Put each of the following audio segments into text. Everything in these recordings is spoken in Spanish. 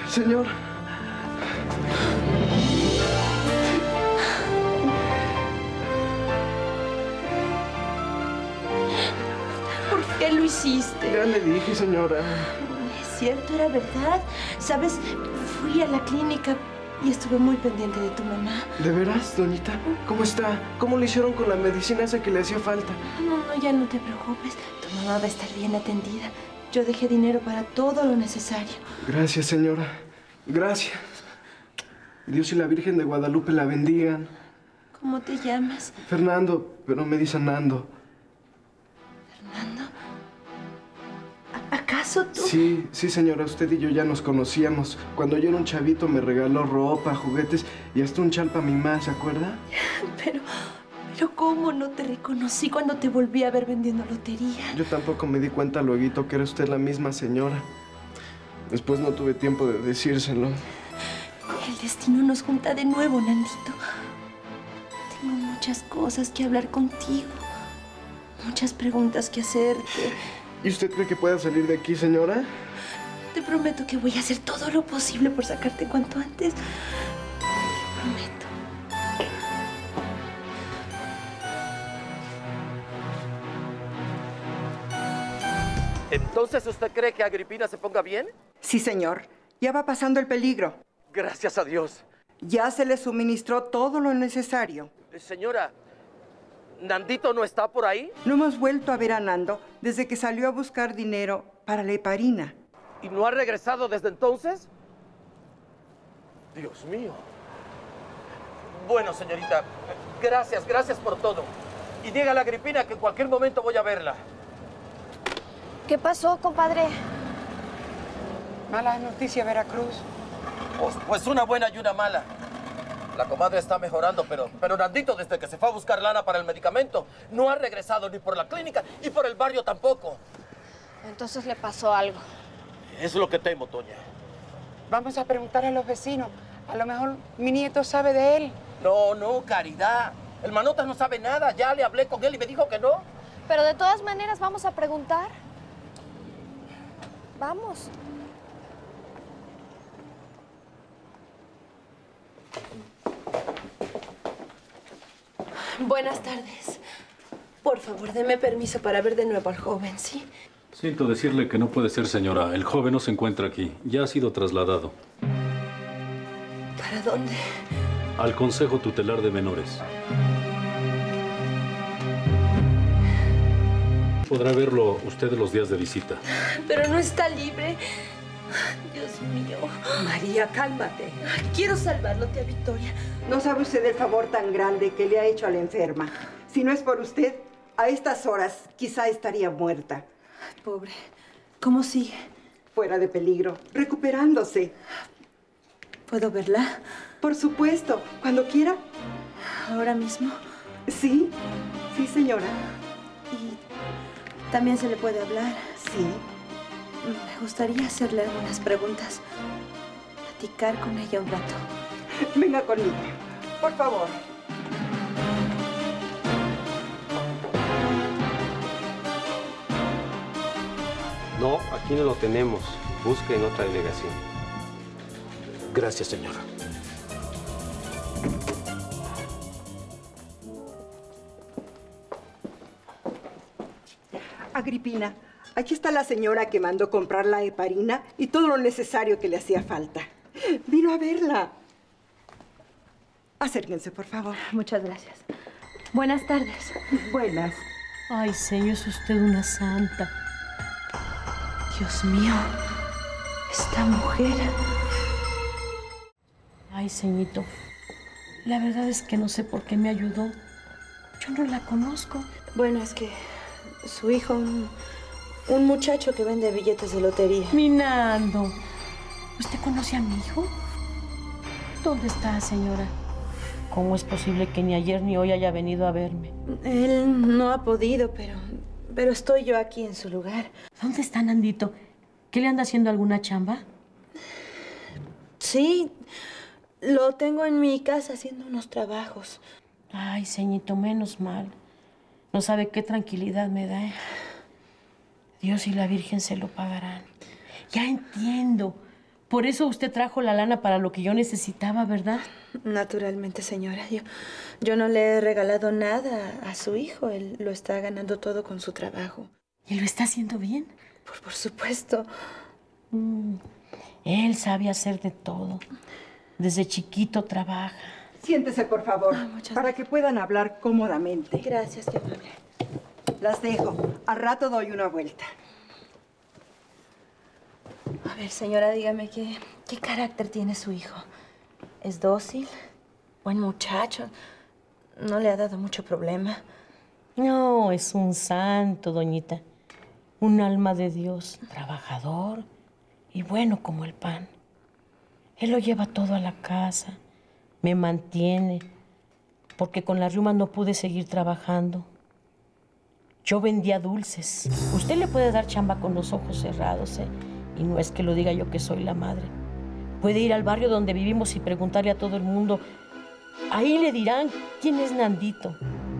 Señor. ¿Por qué lo hiciste? Ya le dije, señora. Es cierto, era verdad. ¿Sabes? Fui a la clínica y estuve muy pendiente de tu mamá. ¿De veras, doñita? ¿Cómo está? ¿Cómo le hicieron con la medicina esa que le hacía falta? No, ya no te preocupes. Tu mamá va a estar bien atendida. Yo dejé dinero para todo lo necesario. Gracias, señora. Gracias. Dios y la Virgen de Guadalupe la bendigan. ¿Cómo te llamas? Fernando, pero me dicen Nando. ¿Fernando? ¿Acaso tú? Sí, señora. Usted y yo ya nos conocíamos. Cuando yo era un chavito me regaló ropa, juguetes y hasta un chal para mi mamá, ¿se acuerda? Pero ¿cómo no te reconocí cuando te volví a ver vendiendo lotería? Yo tampoco me di cuenta lueguito que era usted la misma señora. Después no tuve tiempo de decírselo. El destino nos junta de nuevo, Nandito. Tengo muchas cosas que hablar contigo. Muchas preguntas que hacerte. ¿Y usted cree que pueda salir de aquí, señora? Te prometo que voy a hacer todo lo posible por sacarte cuanto antes. Te prometo. ¿Entonces usted cree que Agripina se ponga bien? Sí, señor. Ya va pasando el peligro. Gracias a Dios. Ya se le suministró todo lo necesario. Señora, ¿Nandito no está por ahí? No hemos vuelto a ver a Nando desde que salió a buscar dinero para la heparina. ¿Y no ha regresado desde entonces? Dios mío. Bueno, señorita, gracias por todo. Y dígale a Agripina que en cualquier momento voy a verla. ¿Qué pasó, compadre? Mala noticia, Veracruz. Pues una buena y una mala. La comadre está mejorando, pero Nandito, desde que se fue a buscar lana para el medicamento, no ha regresado ni por la clínica y por el barrio tampoco. Entonces le pasó algo. Es lo que temo, Toña. Vamos a preguntar a los vecinos. A lo mejor mi nieto sabe de él. No, Caridad. El Manotas no sabe nada. Ya le hablé con él y me dijo que no. Pero de todas maneras vamos a preguntar. Vamos. Buenas tardes. Por favor, deme permiso para ver de nuevo al joven, ¿sí? Siento decirle que no puede ser, señora. El joven no se encuentra aquí. Ya ha sido trasladado. ¿Para dónde? Al Consejo Tutelar de Menores. Podrá verlo usted los días de visita. Pero no está libre. Dios mío. María, cálmate. Quiero salvarlo, tía Victoria. No sabe usted el favor tan grande que le ha hecho a la enferma. Si no es por usted, a estas horas quizá estaría muerta. Pobre. ¿Cómo sigue? Fuera de peligro, recuperándose. ¿Puedo verla? Por supuesto, cuando quiera. ¿Ahora mismo? Sí, señora. ¿Y también se le puede hablar? Sí. Me gustaría hacerle algunas preguntas. Platicar con ella un rato. Venga conmigo, por favor. No, aquí no lo tenemos. Busque en otra delegación. Gracias, señora. Agripina, aquí está la señora que mandó comprar la heparina y todo lo necesario que le hacía falta. Vino a verla. Acérquense, por favor. Muchas gracias. Buenas tardes. Buenas. Ay, señor, es usted una santa. Dios mío, esta mujer. Ay, ceñito, la verdad es que no sé por qué me ayudó. Yo no la conozco. Bueno, es que su hijo, un muchacho que vende billetes de lotería. Mi Nando, ¿usted conoce a mi hijo? ¿Dónde está, señora? ¿Cómo es posible que ni ayer ni hoy haya venido a verme? Él no ha podido, pero estoy yo aquí en su lugar. ¿Dónde está Nandito? ¿Qué le anda haciendo alguna chamba? Sí, lo tengo en mi casa haciendo unos trabajos. Ay, ceñito, menos mal. No sabe qué tranquilidad me da. Dios y la Virgen se lo pagarán. Ya entiendo Por eso usted trajo la lana para lo que yo necesitaba, ¿verdad? Naturalmente, señora. Yo no le he regalado nada a su hijo. Él lo está ganando todo con su trabajo. ¿Y lo está haciendo bien? Por supuesto. Él sabe hacer de todo. Desde chiquito trabaja. Siéntese, por favor, para que puedan hablar cómodamente. Gracias, qué amable. Las dejo. Al rato doy una vuelta. A ver, señora, dígame, ¿qué carácter tiene su hijo? ¿Es dócil? ¿Buen muchacho? ¿No le ha dado mucho problema? No, es un santo, doñita. Un alma de Dios, trabajador y bueno como el pan. Él lo lleva todo a la casa, me mantiene, porque con la riuma no pude seguir trabajando. Yo vendía dulces. Usted le puede dar chamba con los ojos cerrados, ¿eh? Y no es que lo diga yo que soy la madre. Puede ir al barrio donde vivimos y preguntarle a todo el mundo. Ahí le dirán quién es Nandito.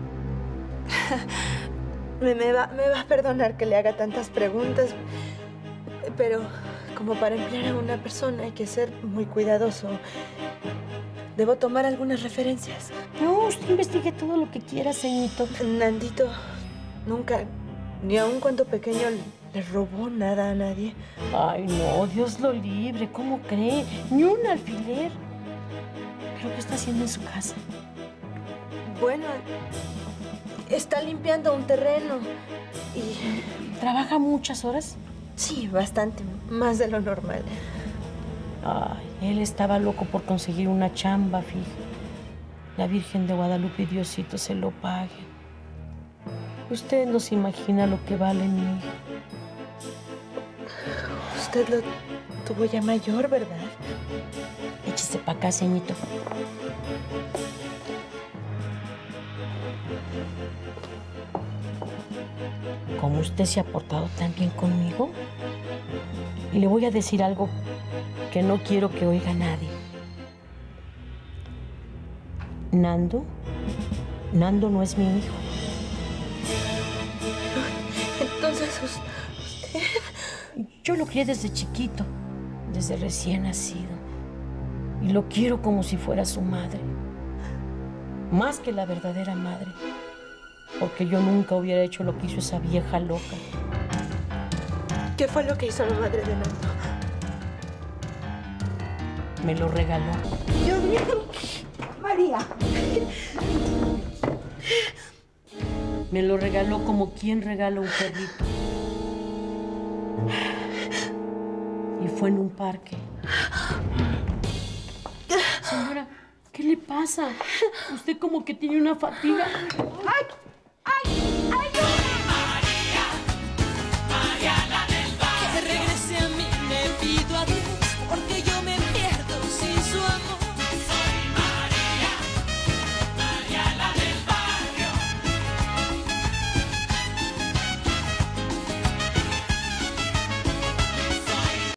Me va a perdonar que le haga tantas preguntas, pero como para emplear a una persona hay que ser muy cuidadoso. Debo tomar algunas referencias. No, usted investigue todo lo que quiera, señorito. Nandito nunca, ni aun cuando pequeño, le robó nada a nadie. Ay, no, Dios lo libre. ¿Cómo cree? Ni un alfiler. ¿Pero qué está haciendo en su casa? Bueno, está limpiando un terreno y... ¿Trabaja muchas horas? Sí, bastante, más de lo normal. Ay, él estaba loco por conseguir una chamba fija. La Virgen de Guadalupe y Diosito se lo pague. Usted no se imagina lo que vale mi hijo. Usted lo tuvo ya mayor, ¿verdad? Échese para acá, ceñito. Como usted se ha portado tan bien conmigo, y le voy a decir algo que no quiero que oiga nadie. Nando no es mi hijo. Entonces, usted... Yo lo crié desde chiquito, desde recién nacido. Y lo quiero como si fuera su madre. Más que la verdadera madre. Porque yo nunca hubiera hecho lo que hizo esa vieja loca. ¿Qué fue lo que hizo la madre de Nando? Me lo regaló. Dios mío. María. Me lo regaló como quien regala un perrito. Y fue en un parque. Señora, ¿qué le pasa? Usted como que tiene una fatiga. ¡Ay!